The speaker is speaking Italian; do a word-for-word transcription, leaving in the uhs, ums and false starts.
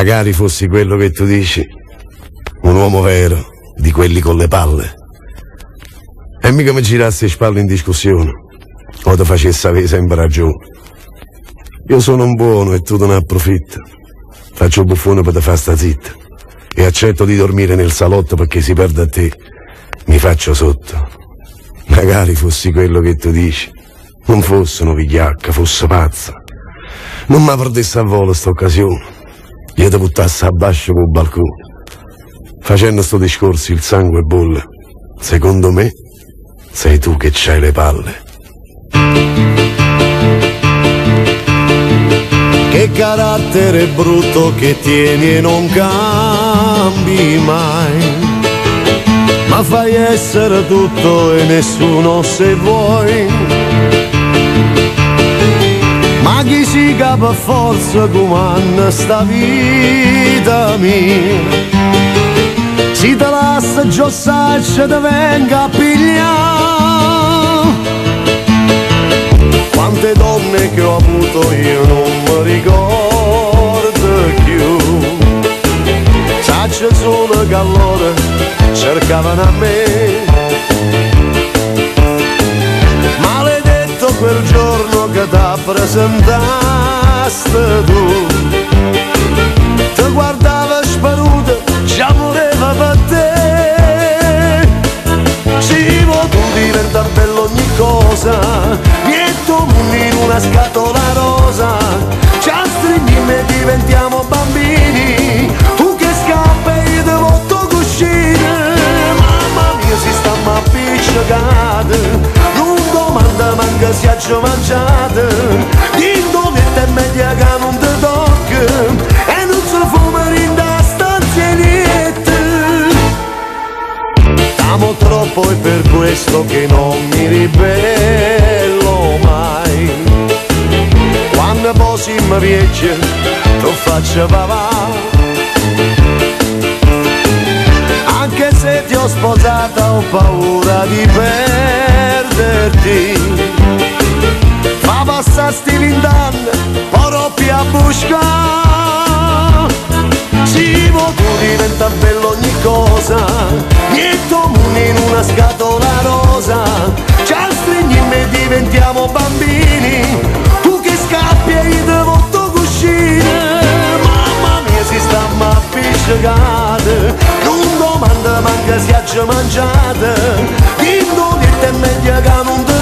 Magari fossi quello che tu dici, un uomo vero, di quelli con le palle. E mica mi girassi le spalle in discussione, o ti facessi avere sempre ragione. Io sono un buono e tu te ne approfitti. Faccio il buffone per te far sta zitta. E accetto di dormire nel salotto perché si perde a te. Mi faccio sotto. Magari fossi quello che tu dici. Non fosse una vigliacca, fosse pazza. Non mi perdessi a volo sta occasione. Io ti buttassi a bascio col balcone. Facendo sto discorso il sangue bolle. Secondo me sei tu che c'hai le palle. Che carattere brutto che tieni e non cambi mai, ma fai essere tutto e nessuno se vuoi. Ma chi si capa forza comanda sta vita mia, si te lascia giossaccia te venga a pigliare. Quante donne che ho avuto io non mi ricordo più, saccio solo che allora cercavano a me. Maledetto quel giorno che t'ha presentaste tu, ti guardava sparuto, già voleva per te. Si vuoi tu diventa bello ogni cosa, nietto in una scatola rosa, ci stringiamo e diventiamo bambini, tu che scappa e io te volto cuscine. Mamma mia si sta ma appiccicata, non domanda manca si ha già mangiata, d'indoletta e media che non ti tocca e non si fuma in da stanzietta. T'amo troppo e per questo che non mi ribello mai, quando poi si mi piace tu faccio papà. Anche se ti ho sposata ho paura di perderti, fa passare sti vent'anni proprio a buscare. Si vuoi tu diventa bello ogni cosa, nietto in una scatola rosa, ci stringiamo e diventiamo bambini, tu che scappi e io te volto cuscine. Mamma mia si sta ma appiccicata, non domanda manca si ha già mangiata, indoletta e media che non te